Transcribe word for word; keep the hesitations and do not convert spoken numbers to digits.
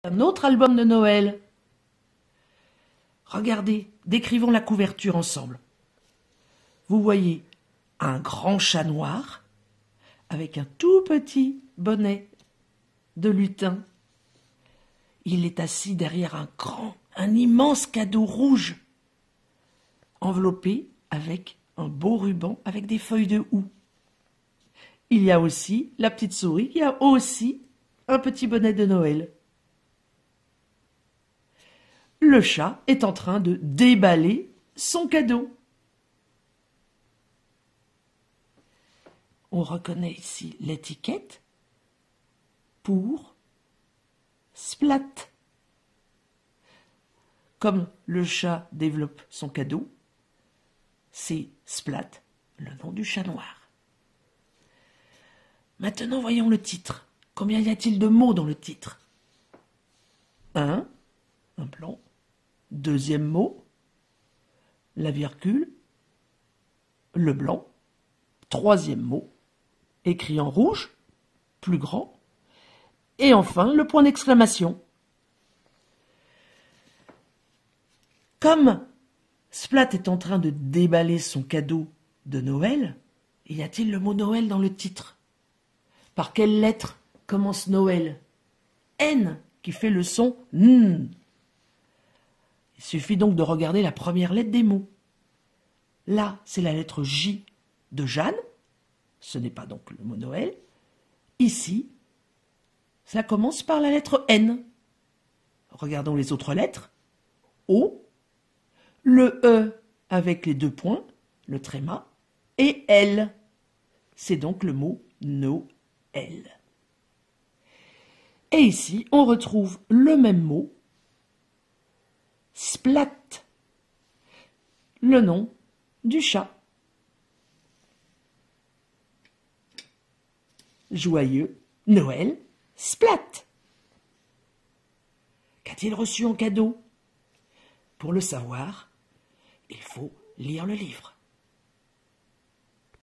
Un autre album de Noël. Regardez, décrivons la couverture ensemble. Vous voyez un grand chat noir avec un tout petit bonnet de lutin. Il est assis derrière un grand, un immense cadeau rouge, enveloppé avec un beau ruban avec des feuilles de houx. Il y a aussi la petite souris qui a aussi un petit bonnet de Noël. Le chat est en train de déballer son cadeau. On reconnaît ici l'étiquette pour Splat. Comme le chat développe son cadeau, c'est Splat, le nom du chat noir. Maintenant, voyons le titre. Combien y a-t-il de mots dans le titre? Un, un blanc. Deuxième mot, la virgule, le blanc. Troisième mot, écrit en rouge, plus grand. Et enfin, le point d'exclamation. Comme Splat est en train de déballer son cadeau de Noël, y a-t-il le mot Noël dans le titre? Par quelle lettre commence Noël? N, qui fait le son N. Il suffit donc de regarder la première lettre des mots. Là, c'est la lettre J de Jeanne. Ce n'est pas donc le mot Noël. Ici, ça commence par la lettre N. Regardons les autres lettres. O, le E avec les deux points, le tréma, et L. C'est donc le mot Noël. Et ici, on retrouve le même mot, Splat, le nom du chat. Joyeux Noël, Splat. Qu'a-t-il reçu en cadeau? Pour le savoir, il faut lire le livre.